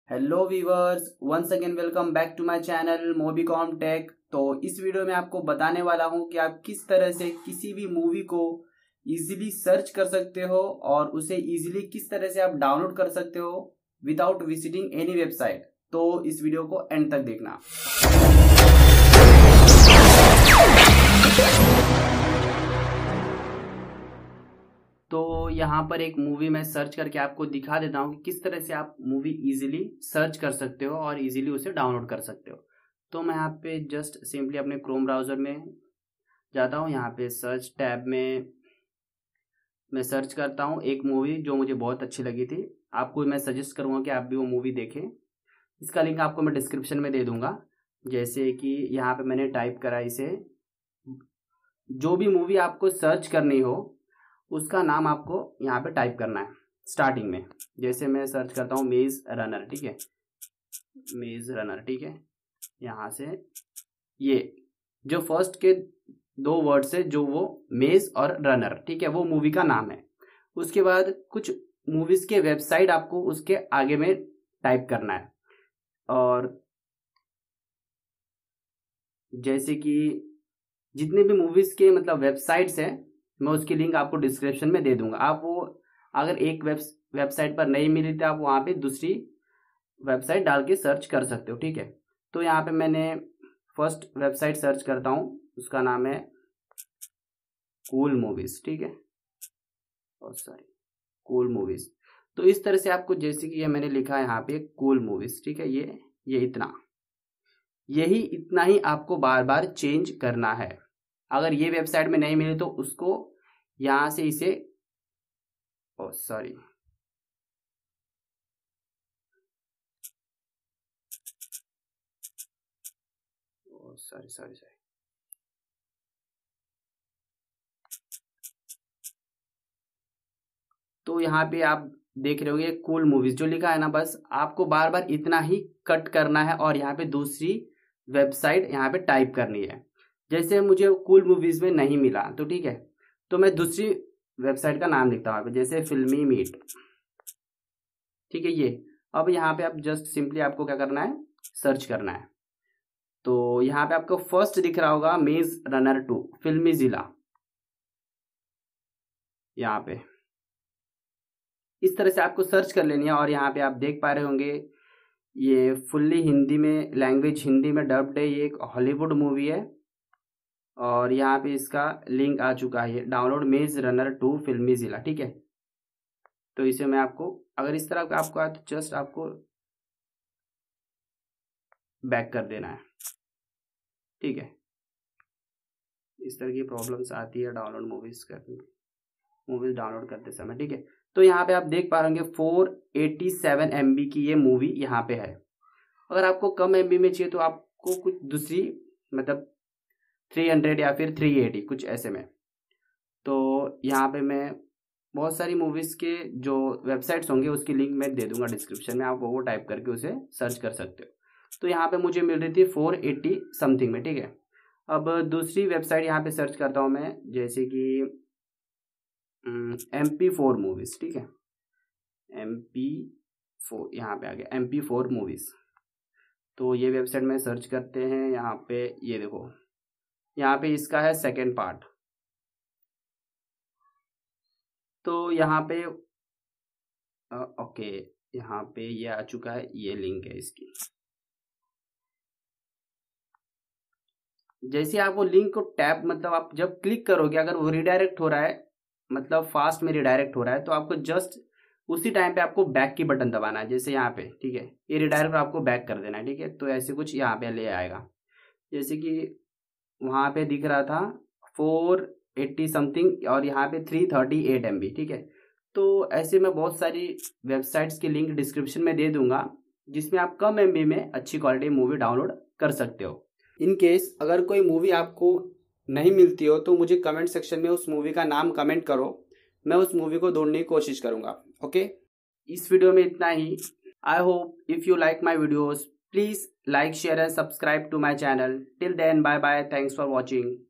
Hello viewers, once again welcome back to my channel Mobicom tech. तो इस video में आपको बताने वाला हूं कि आप किस तरह से किसी भी मूवी को इजीली सर्च कर सकते हो और उसे इजीली किस तरह से आप डाउनलोड कर सकते हो विदाउट विजिटिंग एनी वेबसाइट। तो इस वीडियो को एंड तक देखना। तो यहाँ पर एक मूवी मैं सर्च करके आपको दिखा देता हूँ कि किस तरह से आप मूवी इजीली सर्च कर सकते हो और इजीली उसे डाउनलोड कर सकते हो। तो मैं यहाँ पे जस्ट सिंपली अपने क्रोम ब्राउज़र में जाता हूँ। यहाँ पे सर्च टैब में मैं सर्च करता हूँ एक मूवी जो मुझे बहुत अच्छी लगी थी। आपको मैं सजेस्ट करूँगा कि आप भी वो मूवी देखें। इसका लिंक आपको मैं डिस्क्रिप्शन में दे दूँगा। जैसे कि यहाँ पर मैंने टाइप करा इसे, जो भी मूवी आपको सर्च करनी हो उसका नाम आपको यहाँ पे टाइप करना है स्टार्टिंग में। जैसे मैं सर्च करता हूँ मेज रनर, ठीक है, मेज रनर, ठीक है। यहाँ से ये जो फर्स्ट के दो वर्ड्स है जो वो मेज और रनर, ठीक है, वो मूवी का नाम है। उसके बाद कुछ मूवीज के वेबसाइट आपको उसके आगे में टाइप करना है। और जैसे कि जितने भी मूवीज के मतलब वेबसाइट्स हैं मैं उसकी लिंक आपको डिस्क्रिप्शन में दे दूंगा। आप वो अगर एक वेबसाइट पर नहीं मिली तो आप वहाँ पे दूसरी वेबसाइट डाल के सर्च कर सकते हो, ठीक है। तो यहाँ पे मैंने फर्स्ट वेबसाइट सर्च करता हूँ, उसका नाम है कूल मूवीज, ठीक है, और सॉरी कूल मूवीज। तो इस तरह से आपको, जैसे कि ये मैंने लिखा है यहाँ पे कूल मूवीज, ठीक है, ये इतना ही आपको बार बार चेंज करना है। अगर ये वेबसाइट में नहीं मिले तो उसको यहां से इसे सॉरी तो यहाँ पे आप देख रहे होंगे कूल मूवीज जो लिखा है ना, बस आपको बार बार इतना ही कट करना है और यहाँ पे दूसरी वेबसाइट यहाँ पे टाइप करनी है। जैसे मुझे कूल मूवीज में नहीं मिला तो ठीक है, तो मैं दूसरी वेबसाइट का नाम लिखता हूँ जैसे फिल्मी मीट, ठीक है। ये अब यहाँ पे आप जस्ट सिंपली आपको क्या करना है, सर्च करना है। तो यहाँ पे आपको फर्स्ट दिख रहा होगा मेज रनर 2 फिल्मी जिला। यहाँ पे इस तरह से आपको सर्च कर लेनी है और यहाँ पे आप देख पा रहे होंगे ये फुल्ली हिंदी में, लैंग्वेज हिंदी में डब्ड है। ये एक हॉलीवुड मूवी है और यहाँ पे इसका लिंक आ चुका है, डाउनलोड मेज रनर 2 फिल्मी जिला, ठीक है। तो इसे मैं आपको, अगर इस तरह का आपको आए तो जस्ट आपको बैक कर देना है, ठीक है। इस तरह की प्रॉब्लम्स आती है डाउनलोड मूवीज डाउनलोड करते समय, ठीक है। तो यहाँ पे आप देख पा रहे होंगे 487 MB की ये मूवी यहाँ पे है। अगर आपको कम MB में चाहिए तो आपको कुछ दूसरी मतलब 300 या फिर 380 कुछ ऐसे में। तो यहाँ पे मैं बहुत सारी मूवीज के जो वेबसाइट्स होंगे उसकी लिंक मैं दे दूंगा डिस्क्रिप्शन में, आप वो टाइप करके उसे सर्च कर सकते हो। तो यहाँ पे मुझे मिल रही थी 480 समथिंग में, ठीक है। अब दूसरी वेबसाइट यहाँ पे सर्च करता हूँ मैं, जैसे कि MP4 मूवीज, ठीक है, MP4 यहाँ पे आ गया MP4 मूवीज। तो ये वेबसाइट में सर्च करते हैं। यहाँ पे ये देखो, यहाँ पे इसका है सेकेंड पार्ट। तो यहाँ पे ओके, यहाँ पे ये आ चुका है, ये लिंक है इसकी। जैसे आप वो लिंक को टैप मतलब आप जब क्लिक करोगे, अगर वो रिडायरेक्ट हो रहा है मतलब फास्ट में रिडायरेक्ट हो रहा है तो आपको जस्ट उसी टाइम पे आपको बैक की बटन दबाना है, जैसे यहाँ पे, ठीक है। ये रिडायरेक्ट आपको बैक कर देना है, ठीक है। तो ऐसे कुछ यहाँ पे ले आएगा, जैसे कि वहाँ पे दिख रहा था 480 समथिंग और यहाँ पे 338 MB, ठीक है। तो ऐसे मैं बहुत सारी वेबसाइट्स के लिंक डिस्क्रिप्शन में दे दूंगा जिसमें आप कम MB में अच्छी क्वालिटी मूवी डाउनलोड कर सकते हो। इन केस अगर कोई मूवी आपको नहीं मिलती हो तो मुझे कमेंट सेक्शन में उस मूवी का नाम कमेंट करो, मैं उस मूवी को ढूंढने की कोशिश करूंगा, ओके। इस वीडियो में इतना ही। I hope if you like my videos please like share and subscribe to my channel. Till then bye bye, thanks for watching.